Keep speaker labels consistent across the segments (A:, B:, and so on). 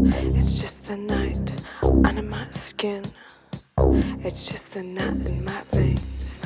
A: It's just the night under my skin. It's just the night in my veins.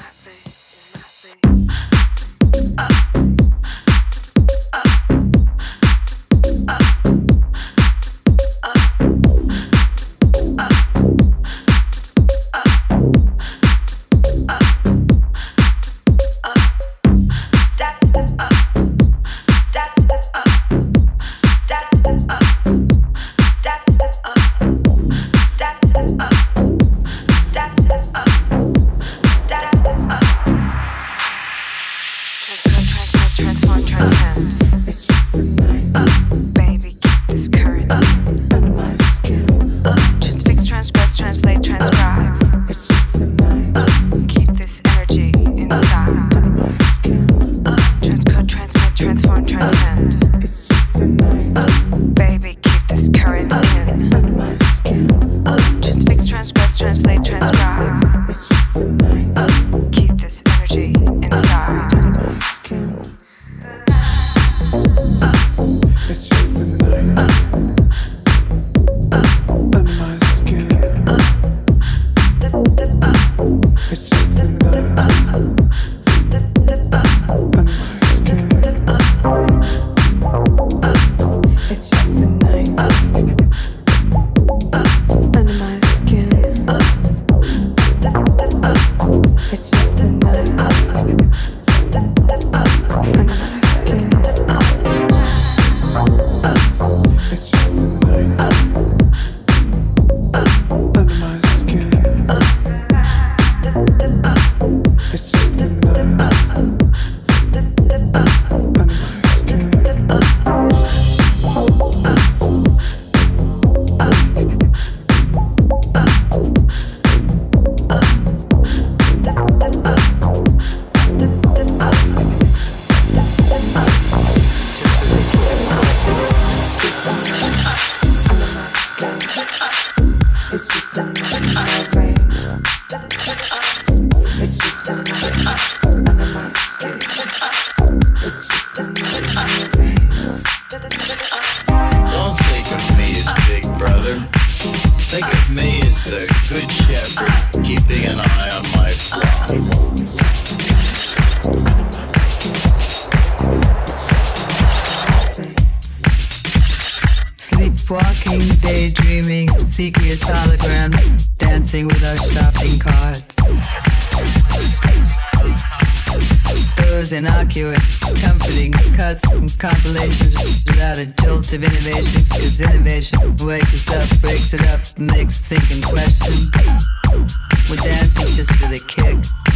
B: Innocuous, comforting cuts from compilations without a jolt of innovation. Cause innovation wakes us up, breaks it up, makes thinking question. We're dancing just for the kick,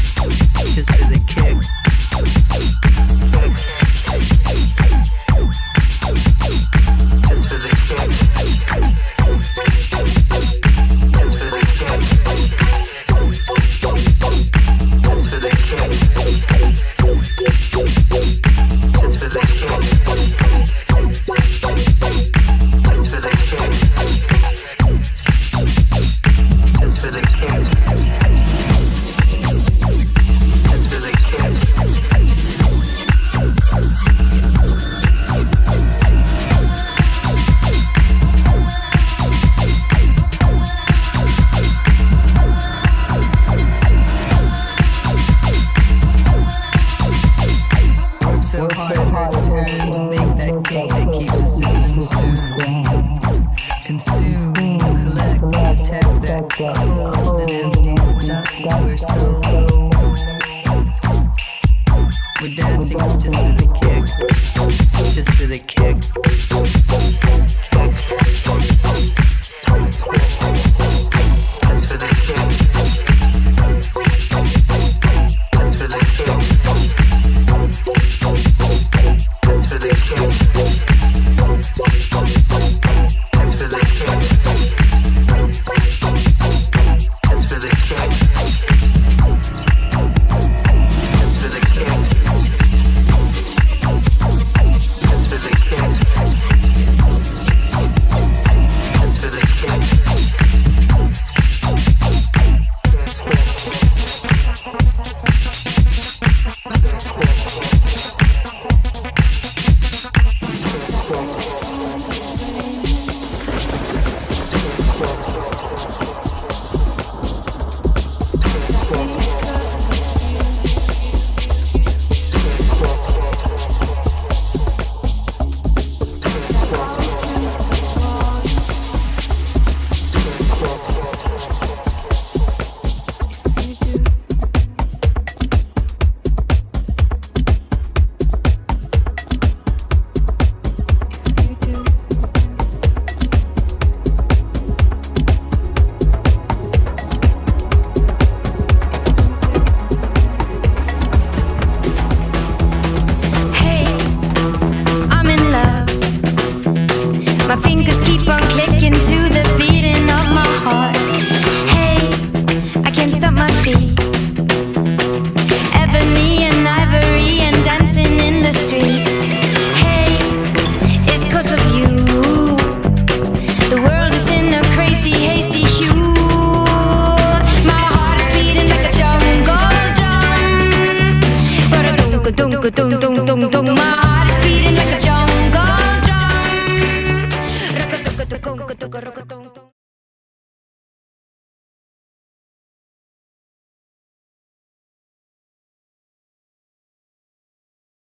B: just for the kick. Just for the kick. Just for the kick. Just for the kick. Just for the
C: on clicking to the beating of my heart. Hey, I can't stop my feet. Ebony and ivory and dancing in the street. Hey, it's 'cause of you. The world is in a crazy, hazy hue. My heart is beating like a jungle drum. But a dunk, dunk, dunk, dunk, dunk, dunk.